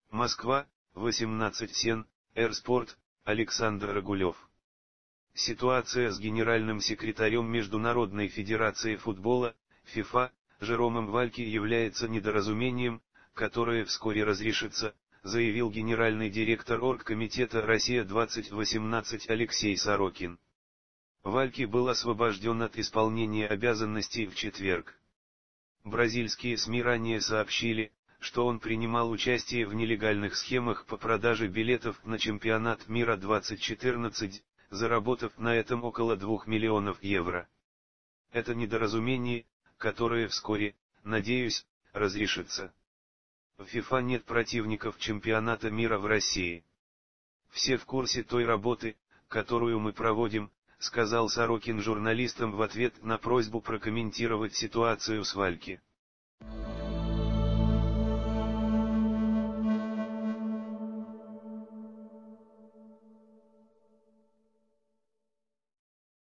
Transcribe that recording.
Москва, 18 Сен, Эрспорт, Александр Рагулев. Ситуация с генеральным секретарем Международной Федерации футбола, ФИФА, Жеромом Вальки является недоразумением, которое вскоре разрешится, заявил генеральный директор Оргкомитета Россия-2018 Алексей Сорокин. Вальки был освобожден от исполнения обязанностей в четверг. Бразильские СМИ ранее сообщили, что он принимал участие в нелегальных схемах по продаже билетов на чемпионат мира 2014, заработав на этом около 2 миллионов евро. Это недоразумение, которое вскоре, надеюсь, разрешится. В ФИФА нет противников чемпионата мира в России. Все в курсе той работы, которую мы проводим, сказал Сорокин журналистам в ответ на просьбу прокомментировать ситуацию с Вальки.